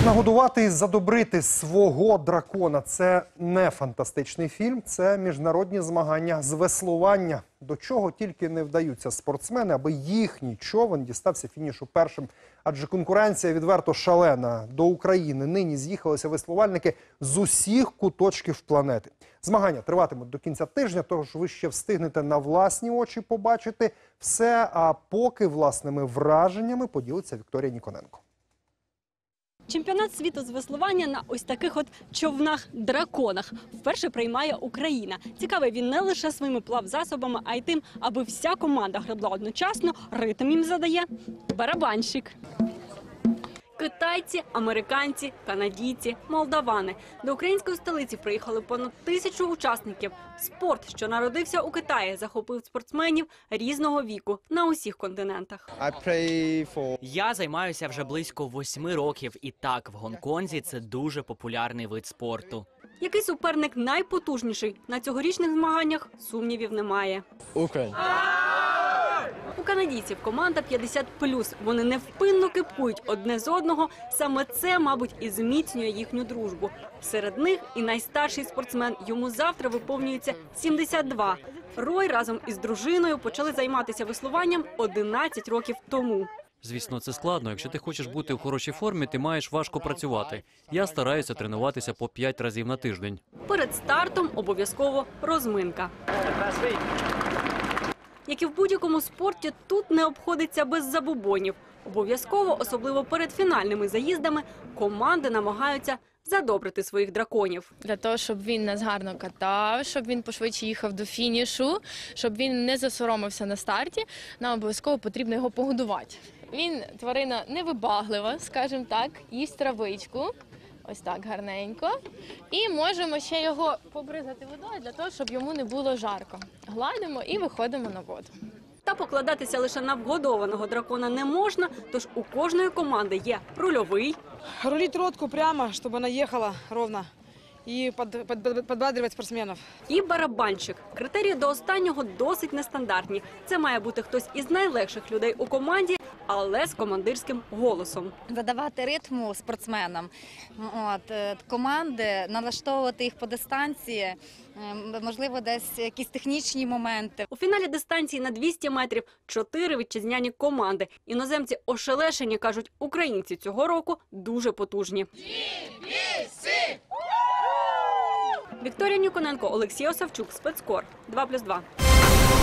Нагодувати і задобрити свого дракона – це не фантастичний фільм, це міжнародні змагання з веслування. До чого тільки не вдаються спортсмени, аби їхній човен дістався фінішу першим. Адже конкуренція відверто шалена. До України нині з'їхалися веслувальники з усіх куточків планети. Змагання триватимуть до кінця тижня, тож ви ще встигнете на власні очі побачити все. А поки власними враженнями поділиться Вікторія Ніконенко. Чемпіонат світу з веслування на ось таких от човнах-драконах вперше приймає Україна. Цікавий він не лише своїми плавзасобами, а й тим, аби вся команда гребла одночасно, ритм їм задає барабанщик. Китайці, американці, канадійці, молдавани. До української столиці приїхали понад 1000 учасників. Спорт, що народився у Китаї, захопив спортсменів різного віку на усіх континентах. Я займаюся вже близько 8 років. І так, в Гонконзі це дуже популярний вид спорту. Який суперник найпотужніший? На цьогорічних змаганнях сумнівів немає. У канадійців команда 50+. Вони невпинно кипкують одне з одного. Саме це, мабуть, і зміцнює їхню дружбу. Серед них і найстарший спортсмен. Йому завтра виповнюється 72. Рой разом із дружиною почали займатися веслуванням 11 років тому. Звісно, це складно. Якщо ти хочеш бути в хорошій формі, ти маєш важко працювати. Я стараюся тренуватися по 5 разів на тиждень. Перед стартом обов'язково розминка. Як і в будь-якому спорті, тут не обходиться без забобонів. Обов'язково, особливо перед фінальними заїздами, команди намагаються задобрити своїх драконів. Для того, щоб він нас гарно катав, щоб він пошвидше їхав до фінішу, щоб він не засоромився на старті, нам обов'язково потрібно його погодувати. Він тварина невибаглива, скажімо так, їсть травичку. Ось так гарненько. І можемо ще його побризати водою для того, щоб йому не було жарко. Гладимо і виходимо на воду. Та покладатися лише на вгодованого дракона не можна, тож у кожної команди є рульовий. Рулить лодку прямо, щоб вона їхала ровно. І підбадрювати спортсменів. І барабанщик. Критерії до останнього досить нестандартні. Це має бути хтось із найлегших людей у команді, але з командирським голосом. Задавати ритму спортсменам, команди, налаштовувати їх по дистанції, можливо, десь якісь технічні моменти. У фіналі дистанції на 200 метрів 4 вітчизняні команди. Іноземці ошелешені, кажуть, українці цього року дуже потужні. Вікторія Ніконенко, Олексій Осавчук, Спецкор, 2+2.